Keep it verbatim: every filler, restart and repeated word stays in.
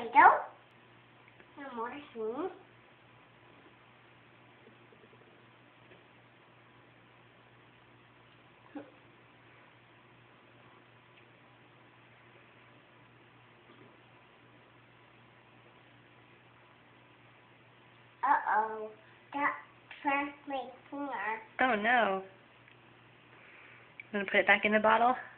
go. One more thing. Uh-oh, that trapped my finger. Oh no. I'm going to put it back in the bottle?